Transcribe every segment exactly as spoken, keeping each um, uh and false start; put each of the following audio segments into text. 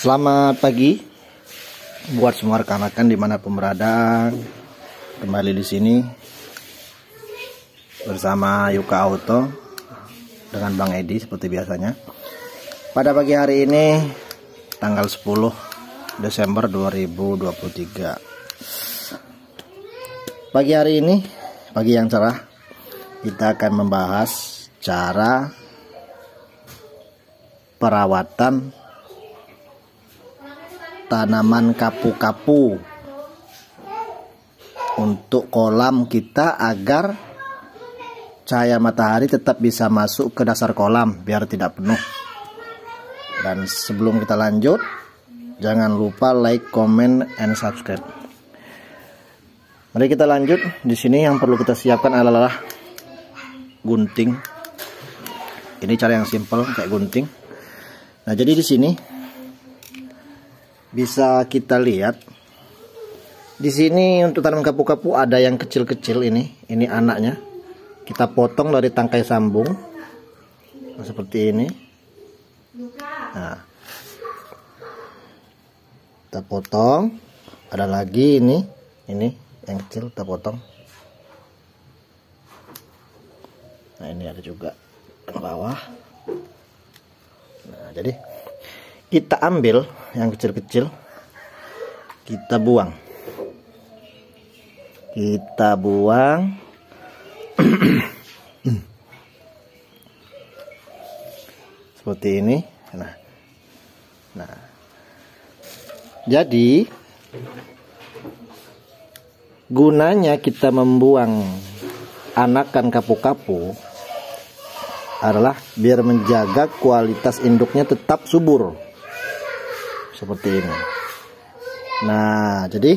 Selamat pagi buat semua rekan-rekan dimanapun berada. Kembali di sini bersama Yuka Auto dengan Bang Edi seperti biasanya. Pada pagi hari ini tanggal sepuluh Desember dua ribu dua puluh tiga. Pagi hari ini pagi yang cerah, kita akan membahas cara perawatan tanaman kapu-kapu untuk kolam kita agar cahaya matahari tetap bisa masuk ke dasar kolam biar tidak penuh. Dan sebelum kita lanjut, jangan lupa like, comment, and subscribe. Mari kita lanjut. Di sini yang perlu kita siapkan adalah gunting. Ini cara yang simple kayak gunting. Nah, jadi di sini bisa kita lihat di sini untuk tanaman kapu-kapu ada yang kecil-kecil ini, ini anaknya. Kita potong dari tangkai sambung, nah, seperti ini. Nah, kita potong. Ada lagi ini, ini yang kecil kita potong. Nah, ini ada juga ke bawah. Nah, jadi kita ambil yang kecil-kecil, kita buang, kita buang. Seperti ini. Nah, nah, jadi gunanya kita membuang anakan kapu-kapu adalah biar menjaga kualitas induknya tetap subur. Seperti ini. Nah, jadi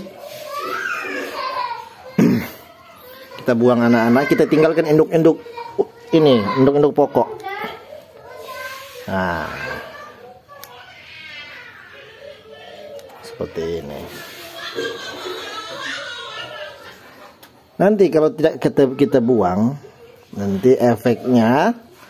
kita buang anak-anak, kita tinggalkan induk-induk ini, induk-induk pokok. Nah, seperti ini. Nanti kalau tidak kita kita buang, nanti efeknya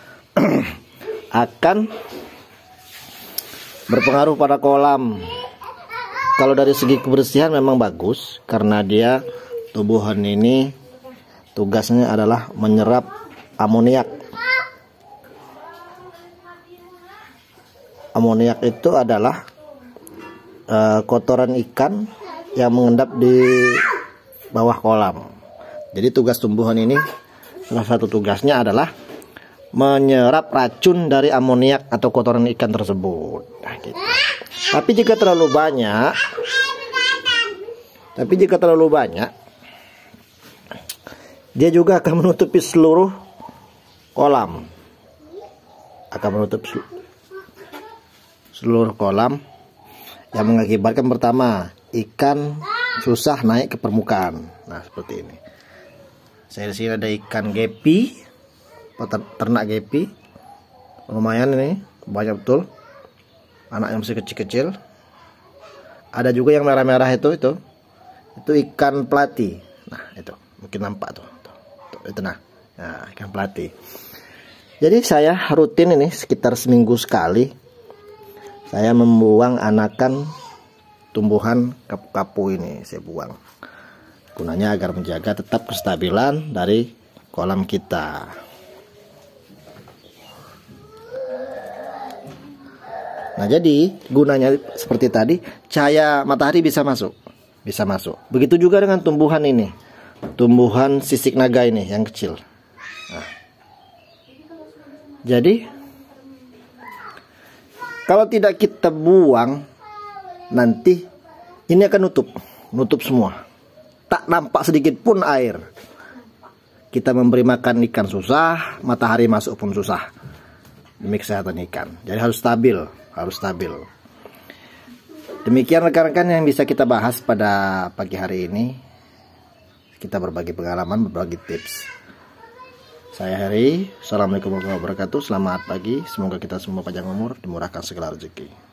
akan berpengaruh pada kolam. Kalau dari segi kebersihan memang bagus, karena dia tumbuhan ini tugasnya adalah menyerap amoniak. Amoniak itu adalah uh, kotoran ikan yang mengendap di bawah kolam. Jadi tugas tumbuhan ini, salah satu tugasnya adalah menyerap racun dari amoniak atau kotoran ikan tersebut. Nah, gitu. Tapi jika terlalu banyak, tapi jika terlalu banyak, dia juga akan menutupi seluruh kolam, akan menutup seluruh kolam, yang mengakibatkan pertama, ikan susah naik ke permukaan. Nah, seperti ini. Saya di sini ada ikan gepi, ternak gepi, lumayan ini, banyak betul. Anak yang masih kecil-kecil. Ada juga yang merah-merah itu, itu, itu ikan pelati. Nah, itu mungkin nampak tuh, tuh, tuh itu nah, nah, ikan pelati. Jadi saya rutin ini sekitar seminggu sekali, saya membuang anakan tumbuhan kapu-kapu ini, saya buang. Gunanya agar menjaga tetap kestabilan dari kolam kita. Nah, jadi gunanya seperti tadi, cahaya matahari bisa masuk, bisa masuk. Begitu juga dengan tumbuhan ini, tumbuhan sisik naga ini yang kecil. Nah, jadi kalau tidak kita buang, nanti ini akan nutup, nutup semua. Tak nampak sedikit pun air. Kita memberi makan ikan susah, matahari masuk pun susah. Demi kesehatan ikan. Jadi harus stabil, harus stabil. Demikian rekan-rekan yang bisa kita bahas pada pagi hari ini. Kita berbagi pengalaman, berbagi tips. Saya Heri. Assalamualaikum warahmatullahi wabarakatuh. Selamat pagi. Semoga kita semua panjang umur, dimurahkan segala rezeki.